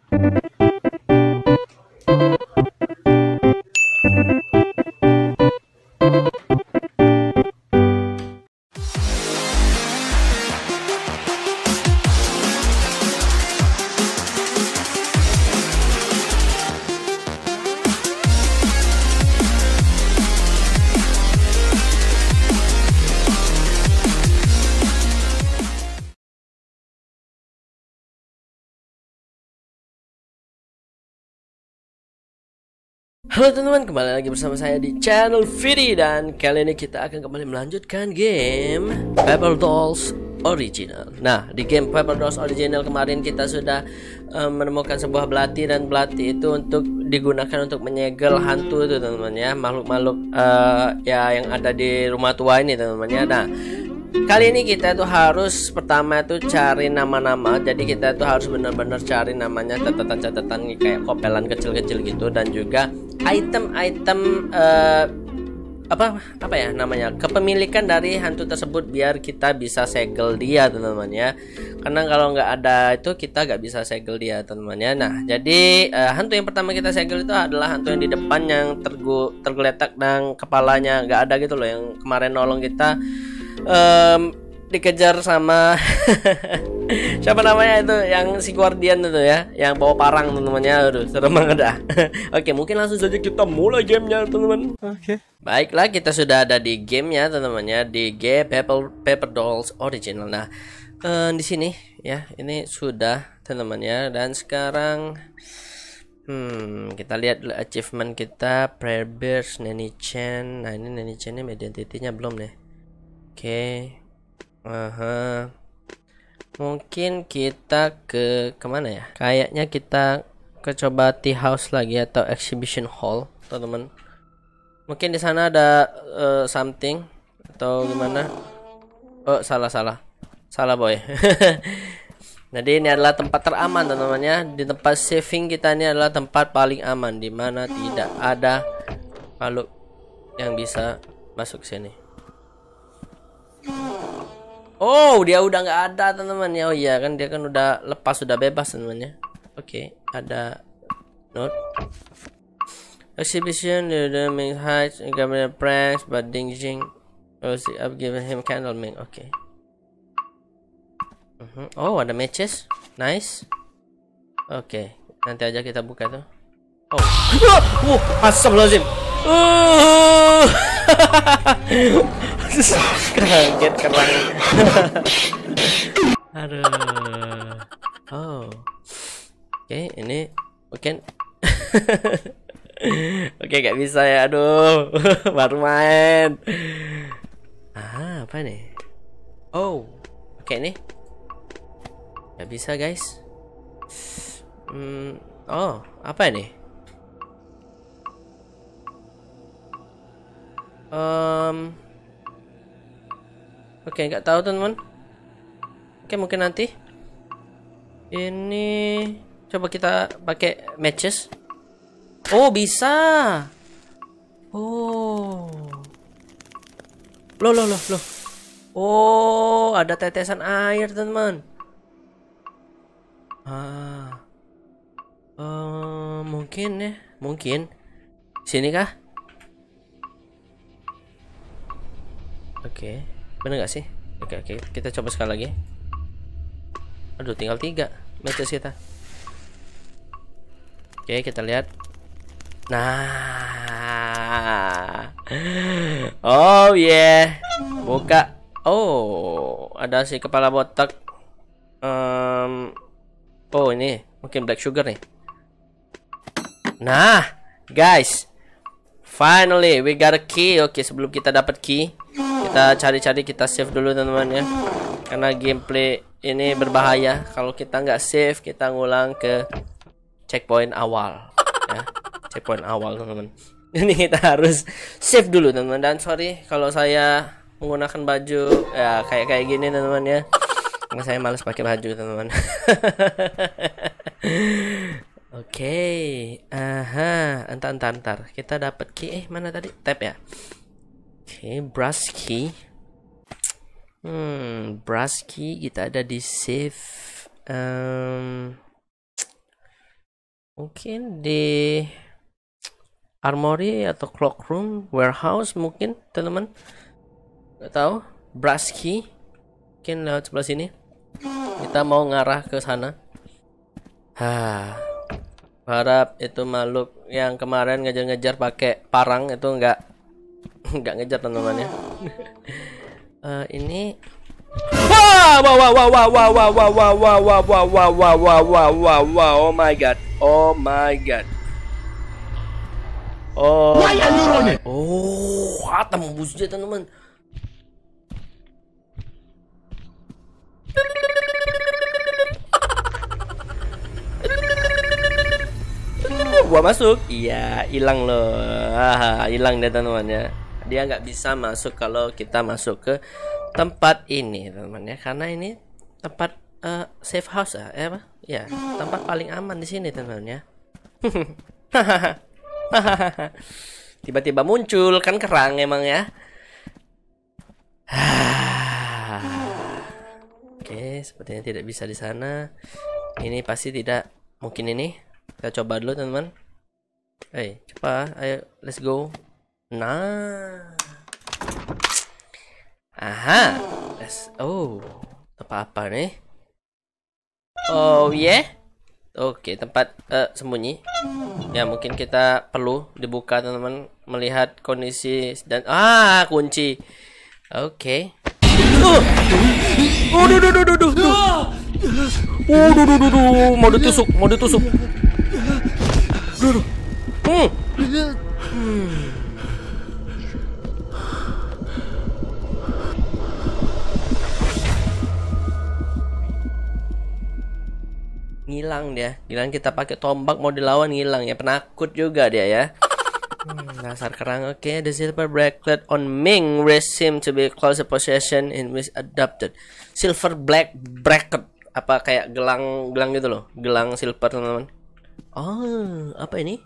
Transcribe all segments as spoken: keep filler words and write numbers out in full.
Halo teman-teman, kembali lagi bersama saya di channel Vidi. Dan kali ini kita akan kembali melanjutkan game Paper Dolls Original. Nah, di game Paper Dolls Original kemarin kita sudah um, menemukan sebuah belati. Dan belati itu untuk digunakan untuk menyegel hantu itu teman-teman ya, makhluk-makhluk uh, ya yang ada di rumah tua ini teman-teman ya. Nah, kali ini kita tuh harus pertama tuh cari nama-nama. Jadi kita tuh harus benar-benar cari namanya, catatan-catatan kayak kopelan kecil-kecil gitu. Dan juga item-item uh, apa apa ya namanya, kepemilikan dari hantu tersebut biar kita bisa segel dia teman-teman ya. Karena kalau nggak ada itu kita nggak bisa segel dia teman-teman ya. Nah, jadi uh, hantu yang pertama kita segel itu adalah hantu yang di depan yang tergu tergeletak dan kepalanya nggak ada gitu loh, yang kemarin nolong kita. Um, dikejar sama siapa namanya itu, yang si guardian itu ya, yang bawa parang teman-teman ya. Aduh, serem banget dah. Oke, mungkin langsung saja kita mulai gamenya teman-teman. Oke. Baiklah, kita sudah ada di gamenya teman-teman ya, di game Paper Paper Dolls Original. Nah, um, di sini ya, ini sudah teman-teman ya. Dan sekarang hmm kita lihat dulu achievement kita, Prayer Bears, Nanny Chan. Nah, ini Nanny Chan ini identitinya belum nih. Oke, okay. Aha. Mungkin kita ke kemana ya? Kayaknya kita ke coba tea house lagi atau exhibition hall, teman-teman. Mungkin di sana ada uh, something atau gimana? Oh, salah salah, salah boy. Jadi ini adalah tempat teraman teman-teman ya. Di tempat saving kita ini adalah tempat paling aman, di mana tidak ada makhluk yang bisa masuk sini. Oh, dia udah nggak ada teman-teman ya. Oh iya kan, dia kan udah lepas, sudah bebas teman-teman ya. Oke, okay, ada note exhibition the main heights government pranks but Ding Jing was I've given him candle ming. Oke, okay. uh -huh. Oh, ada matches, nice. Oke, okay. Nanti aja kita buka tuh. Oh, uh, astagfirullahaladzim. Uh. Kaget kerang. Aduh. Oh. Oke, okay, ini mungkin. Oke, okay, gak bisa ya. Aduh. Baru main. Ah, apa nih? Oh. Oke okay, nih. Gak bisa, guys. Hmm. Oh, apa nih? Um, Oke, okay, nggak tahu teman-teman. Oke, okay, mungkin nanti. Ini coba kita pakai matches. Oh, bisa. Oh. Loh, loh, loh, loh. Oh, ada tetesan air, teman-teman. Ah. Uh, mungkin ya, mungkin. Sini kah? Oke, okay. Bener gak sih? Oke, okay, oke, okay. Kita coba sekali lagi. Aduh, tinggal tiga matches kita. Oke, okay, kita lihat. Nah, oh yeah, buka. Oh, ada si kepala botak. Um, oh ini mungkin black sugar nih. Nah, guys, finally we got a key. Oke, okay, sebelum kita dapat key, kita cari-cari, kita save dulu teman-teman ya, karena gameplay ini berbahaya kalau kita nggak save. Kita ngulang ke checkpoint awal ya, checkpoint awal teman-teman. Ini kita harus save dulu teman-teman. Dan sorry kalau saya menggunakan baju ya kayak kayak gini teman-teman ya, karena saya males pakai baju teman-teman. Oke, okay. Aha, entar entar entar kita dapat key. Eh, mana tadi? Tab ya. Oke, okay, brush key. Hmm, brush key kita ada di save. Um, Mungkin di armory atau cloakroom, warehouse mungkin teman-teman. Nggak tahu. Brass key. Mungkin lewat sebelah sini. Kita mau ngarah ke sana. Hah. Harap itu makhluk yang kemarin ngejar-ngejar pakai parang itu nggak nggak ngejar teman-teman ya. uh, ini Wow, wow, wow, wow, wow, wow, wow, wow, wow, wow, wow, wow, wow, wow, wow, wow, wow, wow, oh my god, oh my god, oh, why are you running? Oh, kata membus dia teman-teman. Gua masuk, iya, hilang loh, ah, hilang deh teman-teman ya. Dia nggak bisa masuk kalau kita masuk ke tempat ini teman-teman ya, karena ini tempat uh, safe house ya, eh, apa? Ya, tempat paling aman di sini teman-teman ya. Tiba-tiba muncul kan kerang emang ya. Oke, sepertinya tidak bisa di sana. Ini pasti tidak mungkin ini. Kita coba dulu teman-teman. Hey, cepat, ayo, let's go. Nah, aha, let's. Oh, tempat apa nih? Oh yeah, oke, tempat uh, sembunyi. Ya mungkin kita perlu dibuka teman-teman, melihat kondisi dan ah kunci. Oke. Uh. Oh, duh, duh, duh, duh, duh, duh. Oh, duh, duh, duh, duh. Mau ditusuk, mau ditusuk. Duh, duh. Hmm. Hmm. Ngilang dia, ngilang. Kita pakai tombak mau dilawan ngilang ya, penakut juga dia ya. Hmm, dasar kerang. Oke, okay. The silver bracelet on Ming wrist seem to be close possession in which adopted. Silver black bracelet, apa kayak gelang gelang gitu loh, gelang silver teman-teman. Oh, apa ini?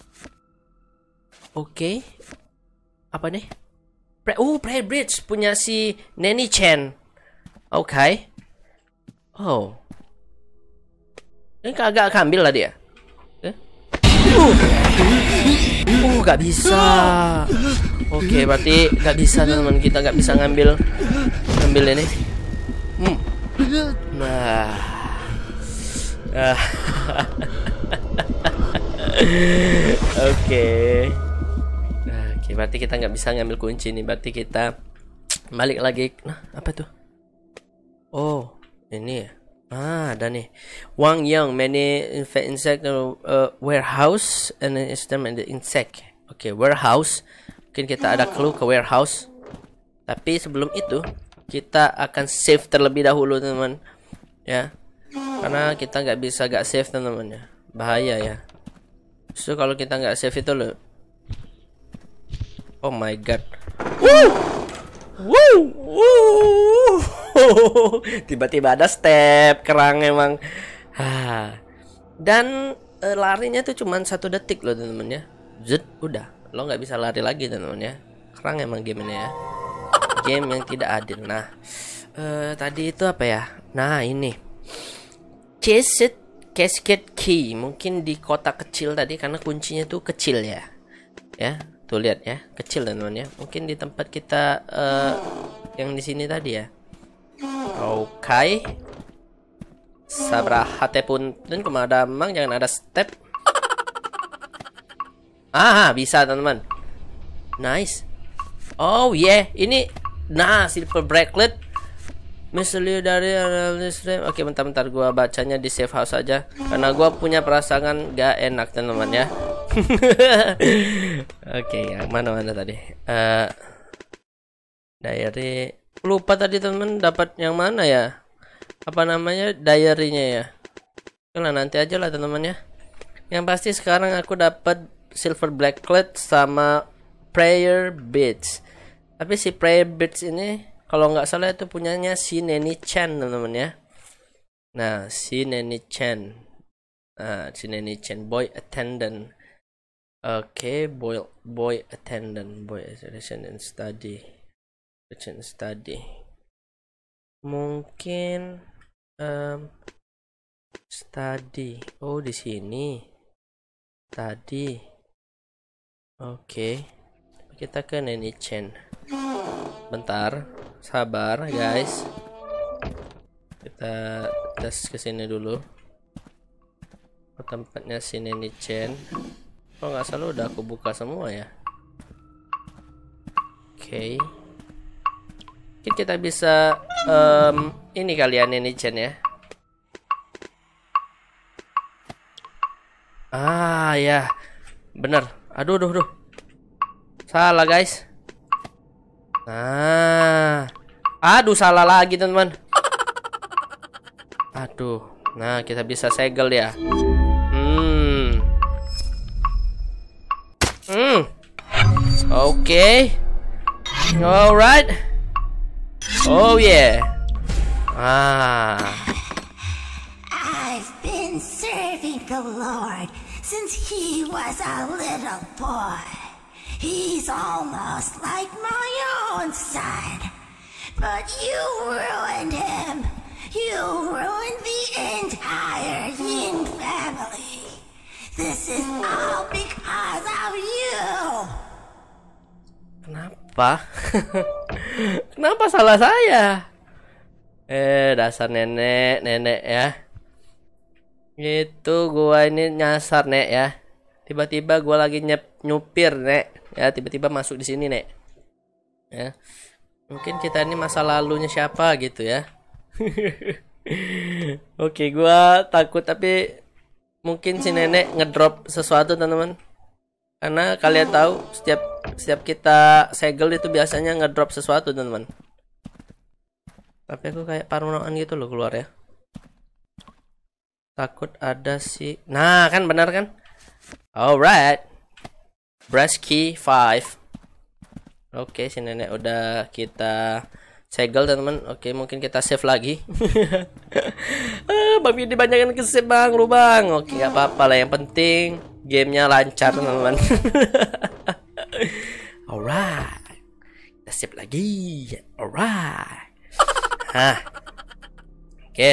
Oke, okay. Apa nih? Pre oh, prayer bridge punya si Nanny Chen. Oke. Okay. Oh. Ini kagak ambil lah dia. Eh? Uh. Uh, gak bisa. Oke, okay, berarti gak bisa teman-teman, kita gak bisa ngambil ngambil ini. Hmm. Nah. Ah. Oke. Okay. Oke, okay, berarti kita nggak bisa ngambil kunci nih. Berarti kita balik lagi. Nah, apa tuh? Oh, ini ya. Ah, ada nih. Wang Yang many insect uh, warehouse and system and the insect. Oke, okay, warehouse. Mungkin kita ada clue ke warehouse. Tapi sebelum itu kita akan save terlebih dahulu teman-teman. Ya, karena kita nggak bisa nggak save teman-teman ya. Bahaya ya. So kalau kita nggak save itu loh. Oh my god. Woo! Woo! Woo! Tiba-tiba ada step kerang emang. Dan e, larinya tuh cuma satu detik loh teman-teman ya. Zut, udah. Lo nggak bisa lari lagi teman-teman ya. Kerang emang game ini ya. Game yang tidak adil. Nah, e, tadi itu apa ya? Nah ini. Chase casket key. Mungkin di kota kecil tadi karena kuncinya tuh kecil ya. Ya. Tuh lihat ya, kecil teman-teman ya. Mungkin di tempat kita uh, yang di sini tadi ya. Oke. Okay. Sabrahate punten kemadamang, jangan ada step. Ah, bisa teman-teman. Nice. Oh yeah, ini nah silver bracelet. Misalnya dari analis. Oke, bentar-bentar gua bacanya di save house aja karena gua punya perasaan gak enak teman-teman ya. Oke, okay, yang mana-mana tadi? Uh, diary. Lupa tadi teman dapat yang mana ya? Apa namanya diary-nya ya? Nah, nanti aja lah teman-teman ya. Yang pasti sekarang aku dapat silver bracelet sama prayer beads. Tapi si prayer beads ini kalau nggak salah itu punyanya si Nanny Chen teman-teman ya. Nah, si Nanny Chen. Nah, si Nanny Chen boy attendant. Oke, okay, boy boy attendant, boy education and study, education study. Mungkin um, study. Oh, di sini. tadi. Oke, kita ke Neni Chen. Bentar, sabar guys. Kita tes ke sini dulu. Oh, tempatnya si Neni Chen. Oh nggak salah udah aku buka semua ya. Oke. Mungkin kita bisa um, ini kalian Neni Chen ya. Ah ya, bener. Aduh, aduh, aduh. Salah guys. Nah, aduh salah lagi teman-teman. Aduh, nah kita bisa segel ya. Hmm, hmm, oke, okay. Alright. Oh yeah. Ah. I've been serving the Lord since he was a little boy. He's almost like my own son. But you ruined him. You ruined the entire Yin family. This is all because of you. Kenapa? Kenapa salah saya? Eh, dasar nenek, nenek ya. Itu gua ini nyasar nek ya. Tiba-tiba gua lagi nyep, nyupir nek ya, tiba-tiba masuk di sini nek ya. Mungkin kita ini masa lalunya siapa gitu ya. Oke, gua takut tapi mungkin si nenek ngedrop sesuatu teman-teman. Karena kalian tahu setiap setiap kita segel itu biasanya ngedrop sesuatu teman-teman. Tapi aku kayak parnoan gitu loh keluar ya. Takut ada si. Nah, kan benar kan? Alright. Brass key five. Oke, si nenek udah kita segel teman-teman. Oke, mungkin kita save lagi. ah, Bang Vidi banyak yang ke-save bang, lu bang. Oke, gak apa-apa lah. Yang penting gamenya lancar teman-teman. Alright. Kita save lagi. Alright. Hah. Oke.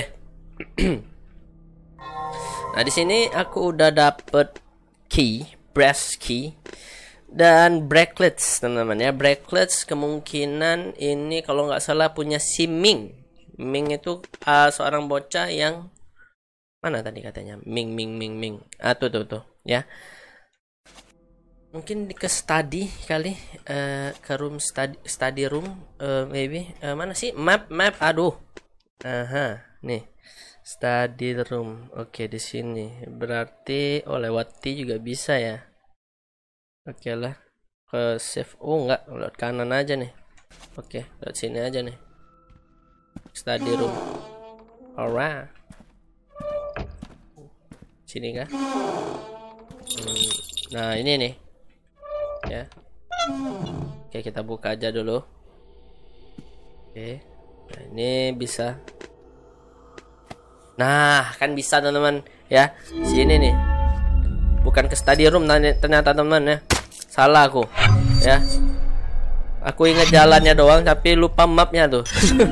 Nah, di sini aku udah dapet key, brass key dan bracelets, teman-teman ya. Bracelets kemungkinan ini kalau nggak salah punya si Ming. Ming itu uh, seorang bocah yang mana tadi katanya? Ming, Ming, Ming, Ming. Ah, tuh, tuh, tuh, ya. Mungkin ke study kali, uh, ke room study, study room, uh, maybe. Uh, mana sih? Map, map. Aduh. Aha, nih. Study room. Oke, di sini. Berarti oh lewat T juga bisa ya. Oke lah. Ke save. Oh enggak, lewat kanan aja nih. Oke, lewat sini aja nih. Study room. Alright. Sini kah? Hmm, nah, ini nih. Ya. Oke, kita buka aja dulu. Oke. Nah, ini bisa. Nah, kan bisa teman-teman ya. Sini nih. Bukan ke study room ternyata teman-teman ya. Salah aku ya. Aku ingat jalannya doang tapi lupa mapnya tuh.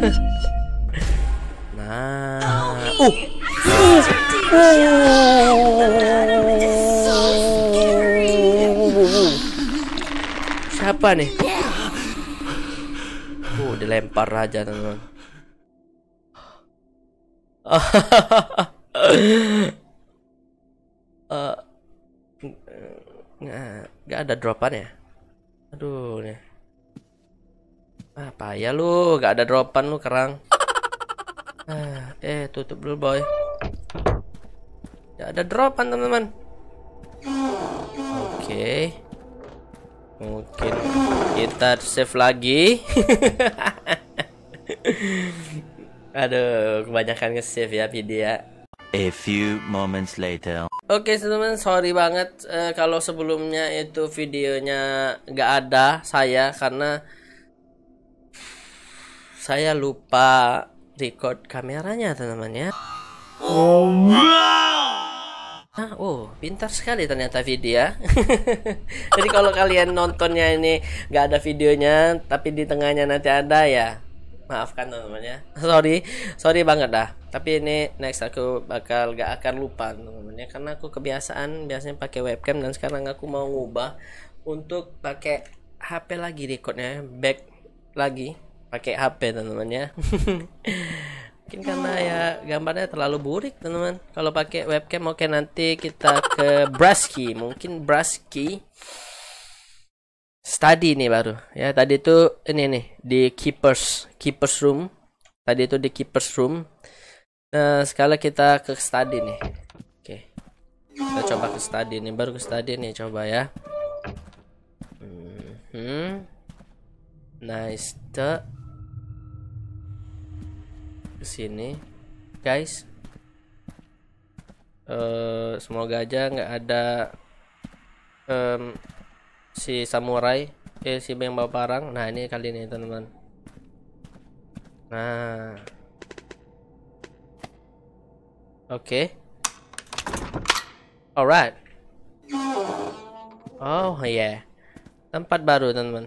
Nah. Uh. Uh. Uh. Siapa nih? Uh, dilempar aja teman-teman. uh, nggak ada dropan ya. Aduh nih. Apa ya lu, nggak ada dropan lu kerang. Ah, eh tutup dulu boy. Nggak ada dropan teman-teman. Oke, okay. Mungkin kita save lagi. Aduh, kebanyakan nge-save ya video. A few moments later. Oke, teman-teman, sorry banget uh, kalau sebelumnya itu videonya nggak ada saya karena saya lupa record kameranya, teman-teman ya. Ah, oh, pintar sekali ternyata video. Jadi kalau kalian nontonnya ini nggak ada videonya, tapi di tengahnya nanti ada ya. Maafkan teman-teman ya. Sorry, sorry banget dah. Tapi ini next aku bakal gak akan lupa teman-teman ya, karena aku kebiasaan biasanya pakai webcam dan sekarang aku mau ngubah untuk pakai H P lagi recordnya, back lagi pakai H P teman-teman ya. Mungkin karena ya gambarnya terlalu burik teman-teman. Kalau pakai webcam oke, nanti kita ke Brasky, mungkin Brasky study nih baru ya. Tadi itu ini nih di keepers keepers room, tadi itu di keepers room. Nah sekali kita ke study nih. Oke, kita coba ke study nih, baru ke study nih, coba ya. Hmm, nice tuh. Kesini guys. Uh, semoga aja nggak ada um, si samurai, eh si yang bawa parang. Nah ini kali ini teman-teman. Nah, oke, okay. Alright. Oh yeah, tempat baru teman-teman.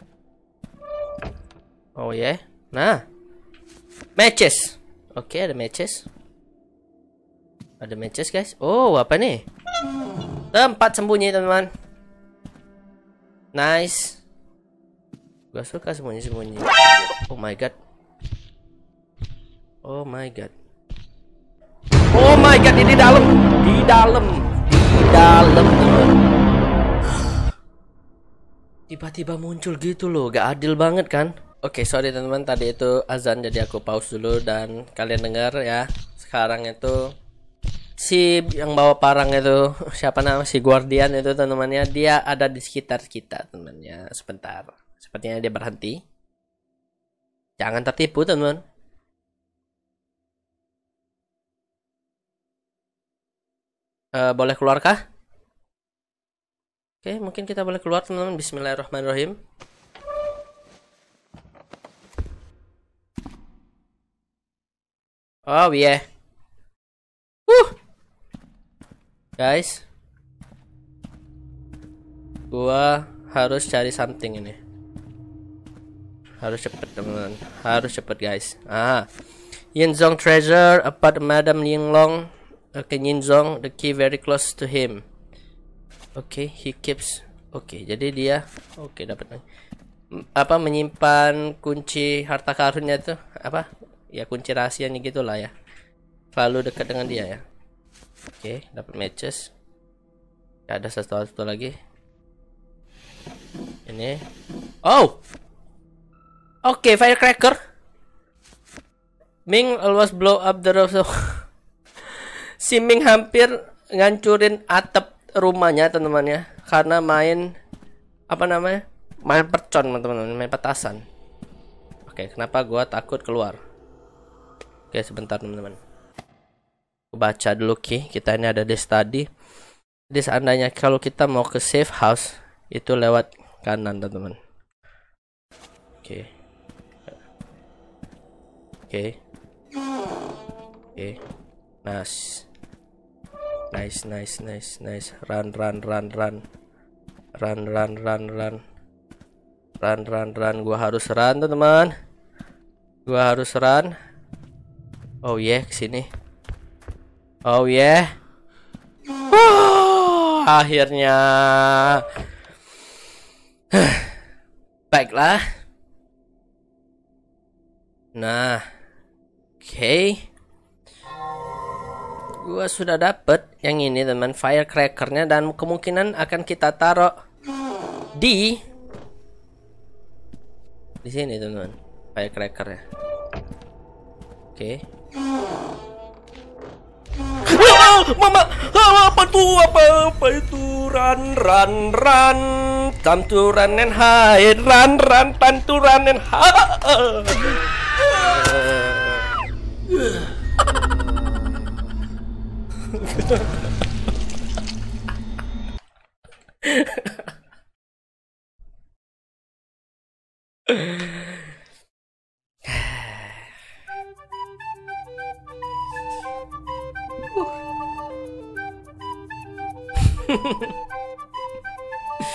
Oh yeah. Nah, matches. Oke, okay, ada matches. Ada matches guys. Oh apa nih? Tempat sembunyi teman-teman. Nice. Gua suka sembunyi-sembunyi. Oh my god. Oh my god. Oh my god, ini di dalam. Di dalam. Di dalam teman. Tiba-tiba muncul gitu loh, gak adil banget kan? Oke, okay, sorry teman-teman, tadi itu azan jadi aku pause dulu dan kalian dengar ya. Sekarang itu si yang bawa parang itu, siapa nama si guardian itu teman-temannya, dia ada di sekitar kita teman-temannya. Sebentar, sepertinya dia berhenti. Jangan tertipu teman-teman. Uh, boleh keluarkah? Oke, mungkin kita boleh keluar teman-teman. Bismillahirrahmanirrahim. Oh yeah. Uh. Guys, gua harus cari something ini. Harus cepet teman-teman. Harus cepet guys. Ah, Yinzong treasure about Madam Yinglong. Okay, Yinzong, the key very close to him. Okay, he keeps. Oke, okay, jadi dia. Oke, okay, dapat. Apa menyimpan kunci harta karunnya itu? Apa? Ya kunci rahasianya gitulah ya. Selalu dekat dengan dia ya. Oke, okay, dapat matches. Gak ada sesuatu lagi. Ini. Oh. Oke, okay, firecracker. Ming always blow up the roof. Si Ming hampir ngancurin atap rumahnya teman-teman ya, karena main apa namanya? Main percon teman-teman, main petasan. Oke, okay, kenapa gua takut keluar? Oke, okay, sebentar teman-teman. Baca dulu ki, kita ini ada di study. Jadi seandainya kalau kita mau ke safe house itu lewat kanan teman-teman. Oke. Oke. Oke. Nice. Nice, nice, nice, nice. Run, run, run, run. Run, run, run, run. Run, run, run. Gua harus run teman-teman. Gua harus run. Oh yeah, kesini. Oh yeah. Oh, akhirnya. Baiklah. Nah, oke. Okay. Gua sudah dapet yang ini teman, firecrackernya, dan kemungkinan akan kita taruh di di sini teman, firecrackernya. Oke. Okay. Mama, apa tuh? Apa apa itu? Run, run, run. Time to run and hide. Run, run, time to run and hide.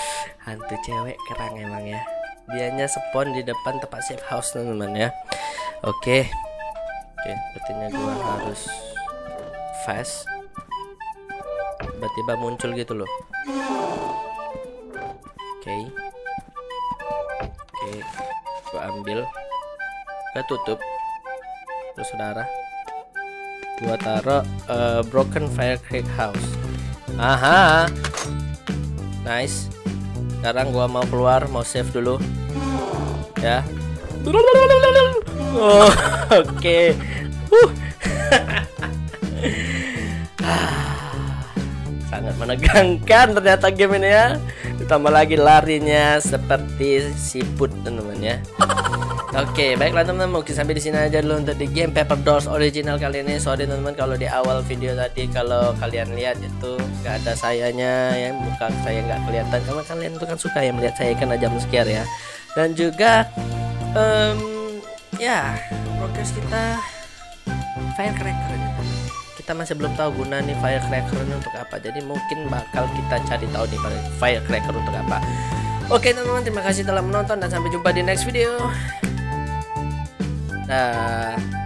Hantu cewek kerang emang ya. Dianya spawn di depan tempat safe house teman-teman ya. Oke. Oke, sepertinya gua harus fast. Tiba-tiba muncul gitu loh. Oke. Oke, gua ambil. Gua tutup. Terus saudara, gua taruh uh, broken firecrack house. Aha. Nice. Sekarang gua mau keluar, mau save dulu. Ya. Oh, oke. Okay. Uh. Sangat menegangkan ternyata game ini ya. Ditambah lagi larinya seperti siput teman-teman ya. Oke, okay, baiklah teman-teman, mungkin sampai di sini aja dulu untuk di game Paper Dolls original kali ini. Sorry teman-teman kalau di awal video tadi kalau kalian lihat itu nggak ada sayanya ya, muka saya nggak kelihatan karena kalian itu kan suka ya melihat saya kan jam scare ya. Dan juga um, ya progres kita firecracker ini. Kita masih belum tahu guna nih firecracker ini untuk apa. Jadi mungkin bakal kita cari tahu nih firecracker untuk apa. Oke teman-teman, terima kasih telah menonton dan sampai jumpa di next video. Dah.